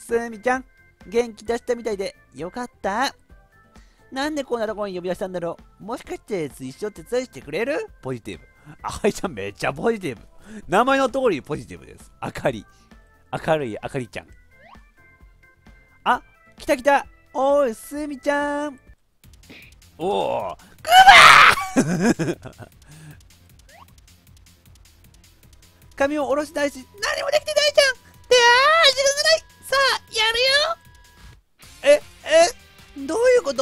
すみちゃん、元気出したみたいでよかった。なんでこんなところに呼び出したんだろう。もしかして一緒手伝いしてくれる？ポジティブ。あかりちゃんめっちゃポジティブ。名前の通りポジティブです。あかり。明るいあかりちゃん。あ、来た来た。おーい、すみちゃん。おー、くまー髪を下ろしないし、何もできてないじゃん。で、時間がない。さあ、やるよ。どういうこと？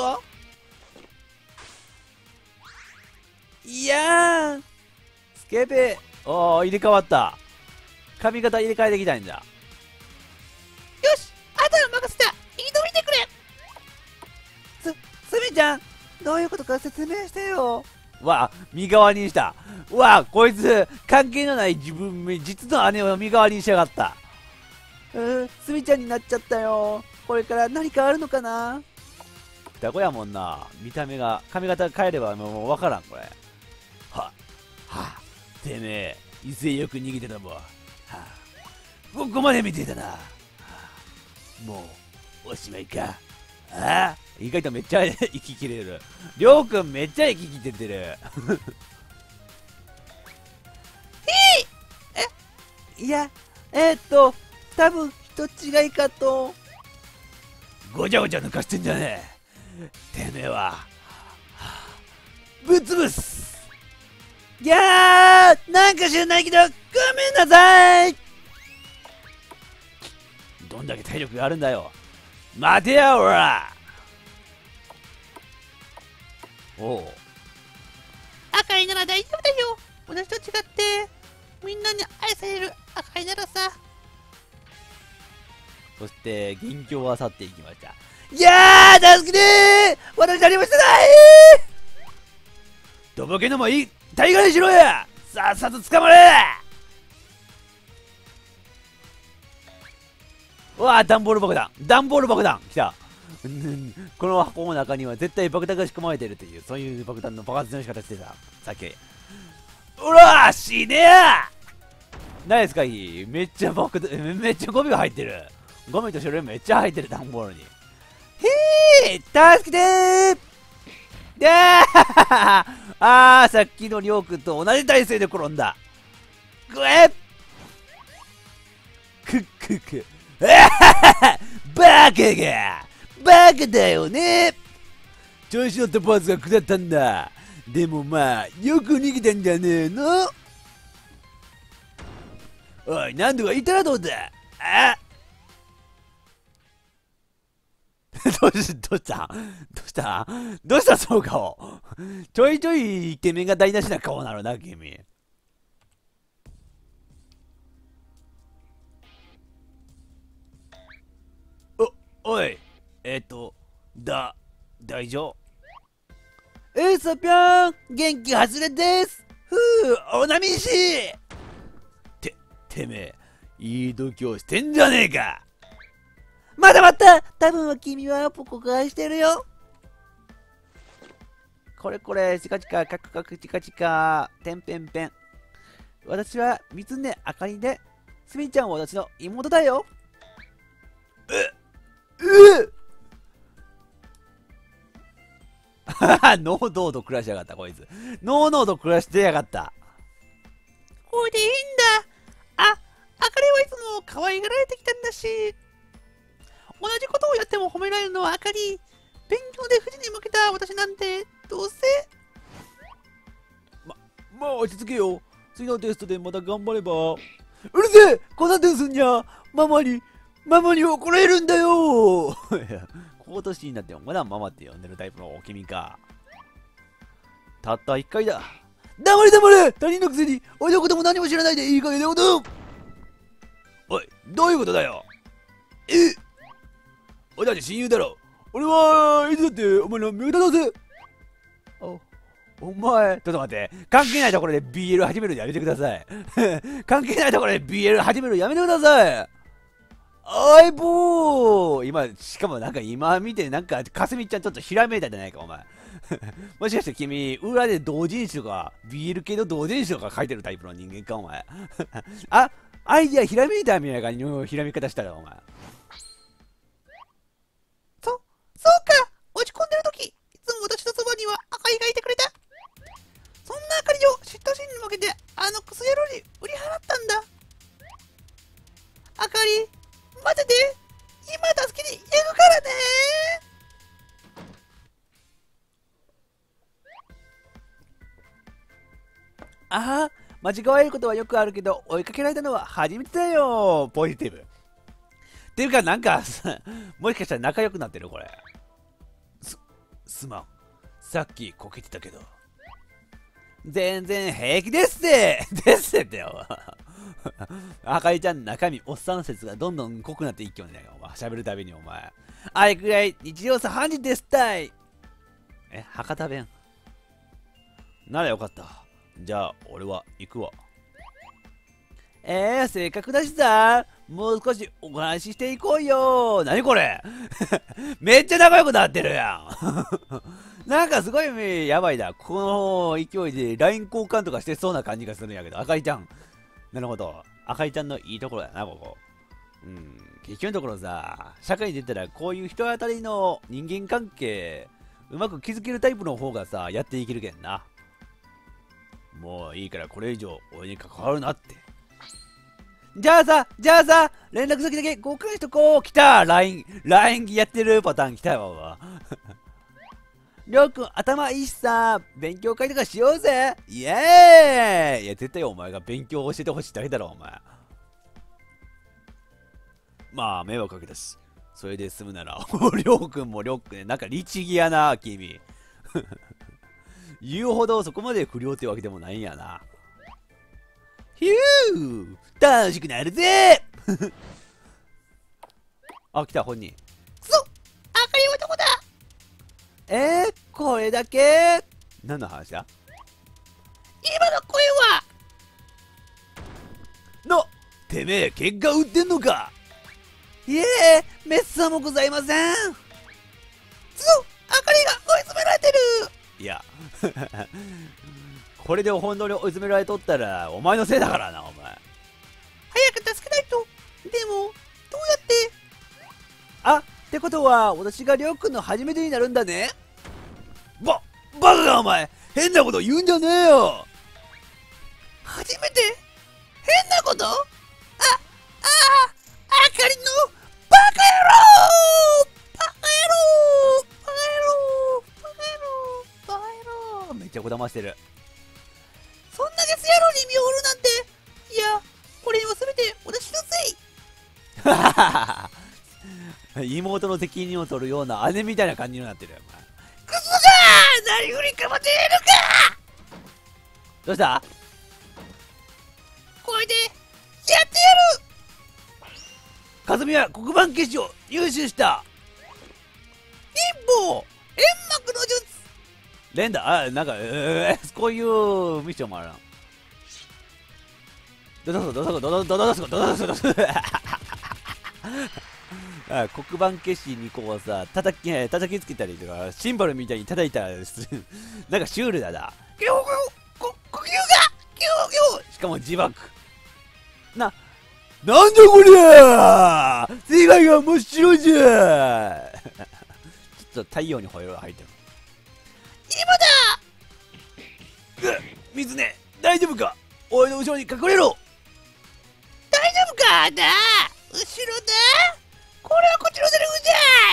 いやー、スケベ。おー、入れ替わった。髪型入れ替えてきたんだ。よし、あとは任せた。挑みてくれ。すみちゃん、どういうことか説明してよ。わあ、身代わりにした。わあ、こいつ、関係のない実の姉を身代わりにしやがった。すみちゃんになっちゃったよ。これから何かあるのかな？双子やもんな。見た目が、髪型変えればもうわからん、これ。てめえ、威勢よく逃げてたもん。ここまで見てたな。もう、おしまいか。意外とめっちゃ息切れる。りょうくんめっちゃ息切れてる。いや、多分人違いかと。ごちゃごちゃ抜かしてんじゃねえ。てめえは、ぶつぶす。いやー、なんか知らないけど、ごめんなさい。どんだけ体力があるんだよ。待てや、おら。おう。 赤いなら大丈夫だよ。私と違って、みんなに愛される赤いならさ。 そして、元凶は去っていきました。いやー、助けてー。私何もしてないー。とぼけのもいい。大概にしろや。さっさと捕まれ。うわあ、段ボール爆弾。段ボール爆弾来た。この箱の中には絶対爆弾が仕込まれているという、そういう爆弾の爆発の仕方してた。さっき。うらー、死ねや。何ですか、いい。めっちゃ爆弾、めっちゃゴミが入ってる。ゴミと書類めっちゃ入ってる、段ボールに。へー、助けてー。でーさっきのりょうくんと同じ体勢で転んだ。ぐえっバカがバカだよね。調子乗ったパーツが下ったんだ。でもまあ、よく逃げたんじゃねえの。おい、何度か言ったらどうだ。どうしたその顔。ちょいちょいイケメンが台無しな顔なのな、君。おい、大丈夫？サピョン、元気外れです。おなみしてめえ、いい度胸してんじゃねえか。まだまた、多分君はポコがしてるよ。これ、チカチカ、カクカクチカチカ、てんぺんぺん。私は三根あかりで、すみちゃんは私の妹だよ。ノーノーと暮らしやがった、こいつ。ノーノーと暮らしてやがった。 これでいいんだ。あかりはいつも可愛がられてきたんだし。同じことをやっても褒められるのはあかり。勉強で富士に向けた私なんて、どうせ。 まあ落ち着けよ。次のテストでまた頑張れば。うるせえ、こんな点すんにゃ。ママに怒られるんだよ。この年になってもまだママって呼んでるタイプの君か。たった一回だ。黙れ他人のくせに俺のことも何も知らないでいい加減なこと。おい、どういうことだよ。俺たち親友だろ。俺はいつだってお前の味方だぜ。お前、ちょっと待って。関係ないところで BL 始めるのやめてください。関係ないところで BL 始めるのやめてください。おいぼー。しかも今見てかすみちゃんちょっとひらめいたじゃないか、お前。もしかして君、裏で同人誌とか、BL 系の同人誌とか書いてるタイプの人間か、お前。アイディアひらめいたみたいな感じのひらめき方したら、お前。 そうか、落ち込んでる時、いつも私のそばにはあかりがいてくれた。そんなあかりを嫉妬心に負けて、あのクソ野郎に売り払ったんだ。あかり、待ってて。今助けに行くからね。 ああ、間違えることはよくあるけど、追いかけられたのは初めてだよ。ポジティブ。っていうか、なんか、もしかしたら仲良くなってるこれ。すまん。さっきこけてたけど。全然平気ですってですってよ。あかりちゃん中身おっさん説がどんどん濃くなっていっきょんねん。お前喋るたびにお前。あれくらい日常茶飯事ですたい。博多弁ならよかった。じゃあ俺は行くわ。せっかくだしさ、もう少しお話ししていこうよ。なにこれめっちゃ仲良くなってるやんなんかすごいやばいな。この勢いで LINE 交換とかしてそうな感じがするんやけど、あかりちゃん。なるほど。あかりちゃんのいいところだな、ここ。結局のところさ、社会に出たらこういう人当たりの人間関係、うまく築けるタイプの方がさ、やっていけるけんな。もういいからこれ以上俺に関わるなって。じゃあさ、連絡先だけ交換しとこう。来た !LINE やってるパターン来たわ。りょうくん頭いいしさ、勉強会とかしようぜ。イエーイ。いや、絶対お前が勉強教えてほしいだけだろ、お前。まあ、迷惑かけたし。それで済むなら、りょうくんもりょうくんで、なんか律儀やな、君。言うほどそこまで不良ってわけでもないんやな。ヒュー楽しくなるぜあ、来た、本人。 くそ、あかりはどこだ。 これだけ何の話だ。 今の声は。 てめえ喧嘩売ってんのか。いえ、めっさもございません。 くそ、あかりが追い詰められてる。 いやこれで本当に追い詰められとったらお前のせいだからな、お前。 早く助けないと。でもどうやってってことは私がりょうくんの初めてになるんだね。バカがお前、変なこと言うんじゃねえよ。 初めて変なこと。あかりのバカ野郎。 めっちゃこだましてる。 そんなゲス野郎に見守るなんて。いや、これは全て私のせい妹の責任を取るような姉みたいな感じになってるよ、お前。 クソが何振りかまっているか。 どうした。 これでやってやる。 かずみは黒板消しを入手した。 貧乏煙幕の術。 連打なんかこういうミッションもあるな。黒板消しにこうさ叩きつけたりとかシンバルみたいに叩いたりするなんかシュールだな。 呼吸がしかも自爆なんだこりゃー。世界が真っ白じゃちょっと太陽に入ってる。 今だ。 水根大丈夫か。俺の後ろに隠れろ。 大丈夫かだ。後ろだ。これはこっちのセリフ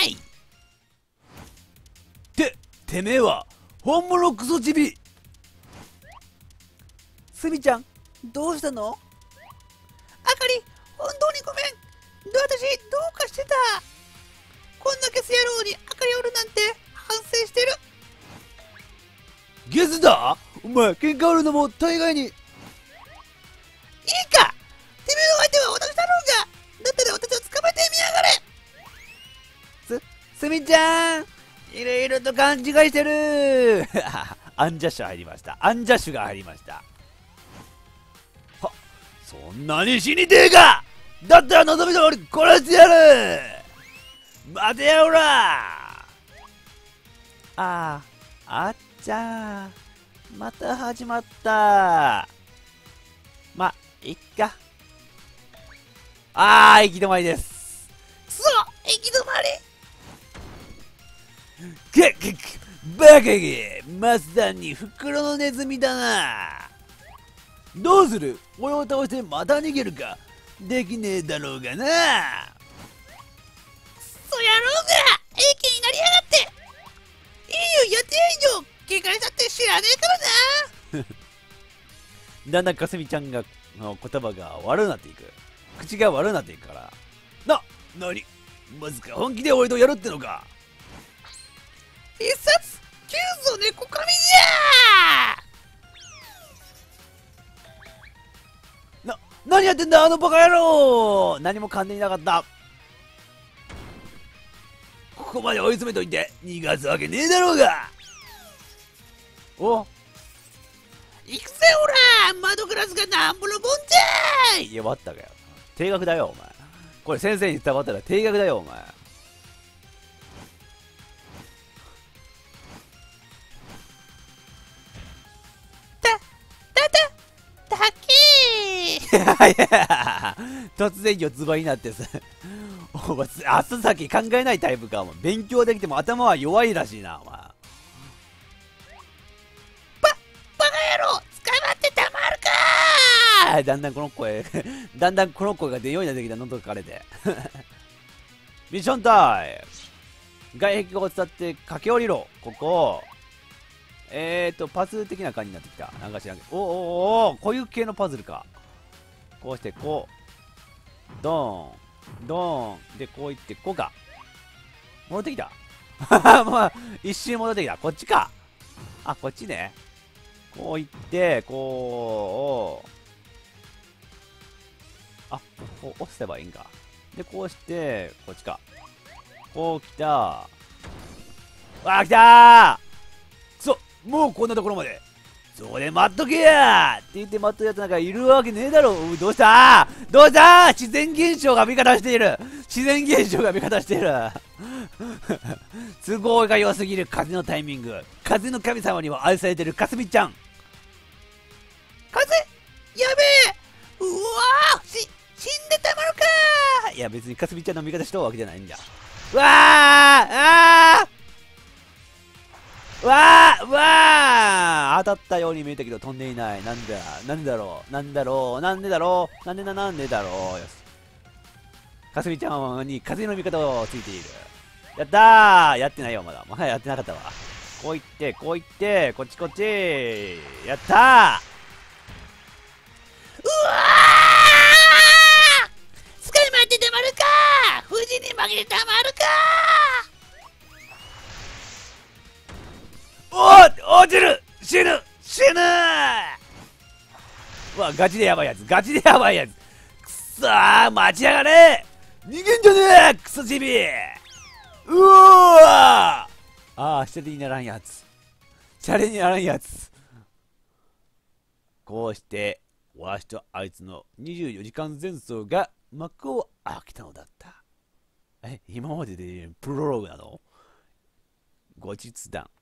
じゃい。 てめえは本物クソチビ。スミちゃんどうしたの。 あかり、本当にごめん。私どうかしてた。こんなゲス野郎にあかりおるなんて反省してる。 ゲスだお前。喧嘩売るのも大概に。いいか、てめえの相手は私だろうが。だったら私を捕まえてみやがれ。 スミちゃんいろいろと勘違いしてるアンジャッシュ入りました。アンジャッシュが入りました。は、そんなに死にてえか。だったら望み通り殺してやる。待てやおら。あっちゃー、また始まった。ま、いっか。行き止まりです。 くそ、行き止まり。 バカげマスターに袋のネズミだな。どうする？俺を倒してまた逃げるか？できねえだろうがな。 そやろうが駅になりやがって。いいよ、やってや以上警戒したって知らねえからな。 だんだんかすみちゃんがの言葉が悪くなっていく。口が悪くなっていくから。なにまさか本気で俺とやるってのか？ 必殺キューズ猫髪じゃ何やってんだあのバカ野郎。何も噛んでいなかった。ここまで追い詰めといて逃がすわけねえだろうが。お、 行くぜほら、窓ガラスがなんぼのもんじゃい。 いや、待ったかよ。定額だよお前。これ先生に伝わったら定額だよお前。 だけ突然四つ葉になってさお前後先考えないタイプか。お前勉強できても頭は弱いらしいなお前。 バカ野郎、捕まってたまるか。 だんだんこの声だんだんこの声が出るようになってきた。喉かれてミッションタイム。外壁を伝って駆け下りろ。ここパズル的な感じになってきた。なんか知らんけど。おこういう系のパズルか。こうしてこうドーンドーンでこういってこうか。戻ってきたまあ一瞬戻ってきた。こっちか。あ、こっちね。こういってこうこう押せばいいんか。でこうしてこっちか。こう来た。わあ来たー。もうこんなところまで。それ待っとけやって言って待っとるやつなんかいるわけねえだろ。どうした自然現象が味方している。自然現象が味方している都合が良すぎる風のタイミング。風の神様にも愛されてるかすみちゃん。 風やべえ。うわー、死んでたまるか。 いや別にかすみちゃんの味方しとるわけじゃないんだ。うわー当たったように見えたけど飛んでいない。なんでだろうよし。かすみちゃんに風の味方をついている。やったー。やってないよまだ。やってなかったわ。こういってこっちやったうわー、捕まってたまるか。富士に負けてたまるか。 落ちる。死ぬうわ、ガチでやばいやつ。くっそー、待ちやがれ。逃げんじゃねえクソチビ。うわー。シャレにならんやつ。こうしてわしとあいつの24時間戦争が幕を開けたのだった。今まででプロローグなの？後日談。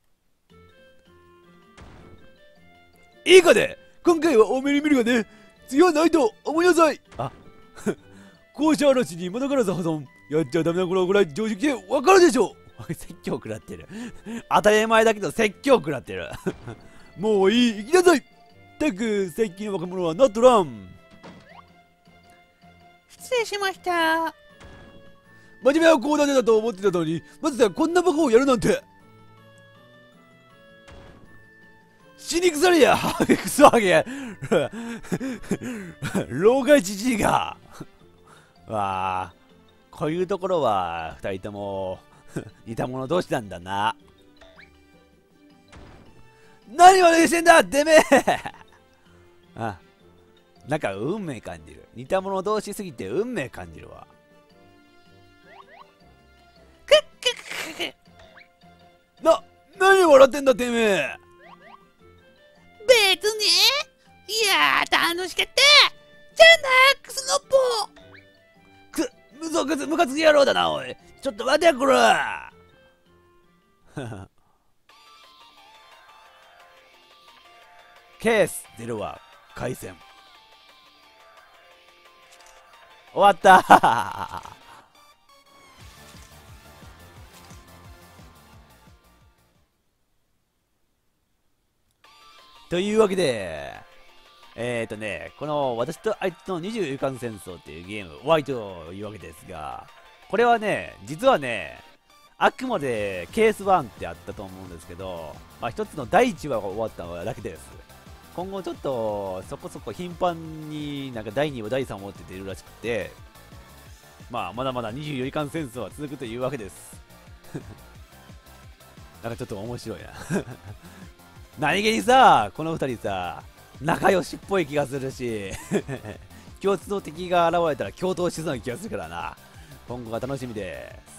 いいかね、今回は多めに見るがね。次はないと思いなさい。校舎嵐に窓ガラス破損。やっちゃダメな頃ぐらい常識でわかるでしょう。説教食らってる。当たり前だけど説教食らってる。もういい、行きなさい。たく最近の若者はなっとらん。 失礼しました。 真面目はこうだねだと思ってたのに、まずはこんなバカをやるなんて。死に腐れやクソハゲ老害じじいがわあ、こういうところは二人とも似た者同士なんだな。何までしてんだてめえなんか運命感じる。似た者同士すぎて運命感じるわ。何笑ってんだてめえ。 別にいやー楽しかったじゃあなクスノッポ。 ムカつき野郎だなおい。ちょっと待てやこらケース0話回戦終わったというわけで、この私とあいつの24時間戦争っていうゲーム、終わりというわけですが、これはね、実はね、あくまでケース1ってあったと思うんですけど、まあ一つの第1話が終わっただけです。今後ちょっとそこそこ頻繁になんか第2話、第3話って出るらしくて、まあまだまだ24時間戦争は続くというわけです。なんかちょっと面白いな。何気にさ、この2人さ、仲良しっぽい気がするし、共通の敵が現れたら共闘しそうな気がするからな。今後が楽しみです。